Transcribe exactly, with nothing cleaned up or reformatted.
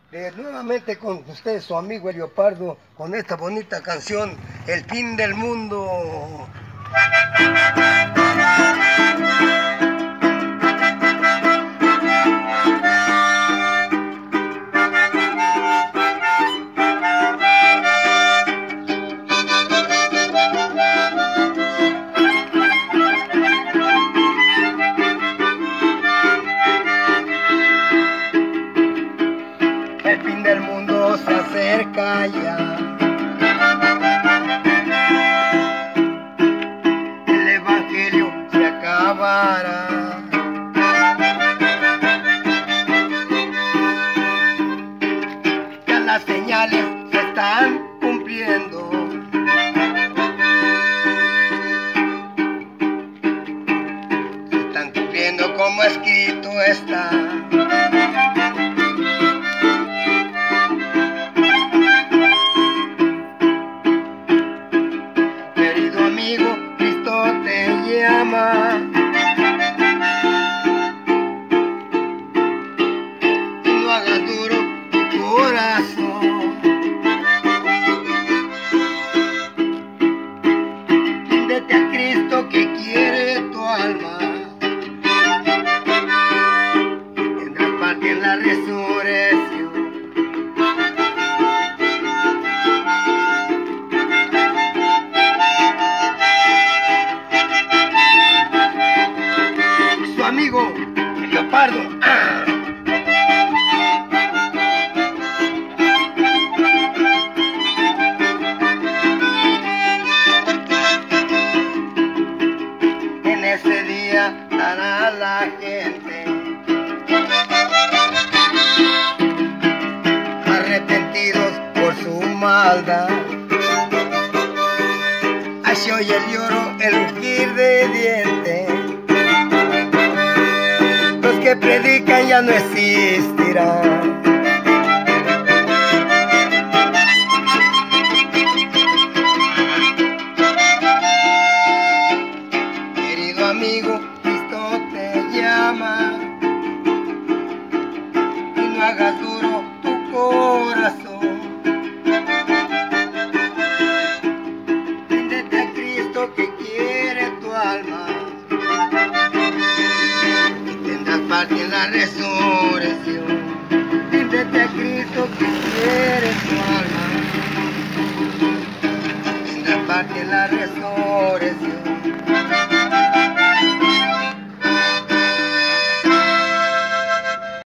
de nuevamente con ustedes, su amigo Elio Pardo, con esta bonita canción, El fin del mundo. El fin del mundo se acerca ya. El evangelio se acabará. Ya las señales se están cumpliendo. Se están cumpliendo como escrito está. Amigo, Cristo te llama. Y no hagas duro tu corazón. Ríndete a Cristo que quiere tu alma. Tendrás parte en la resurrección. Amigo Elio Pardo. ¡Ah! En ese día dará la gente arrepentidos por su maldad. Así oye el lloro, el rugir de dientes. Que predican ya no existirán. Querido amigo, Cristo te llama. Y no hagas duro tu corazón. Ríndete a Cristo que quiere tu alma. Parte en la resurrección. Ríndete a Cristo que quiere tu alma. Tendrás parte en la resurrección.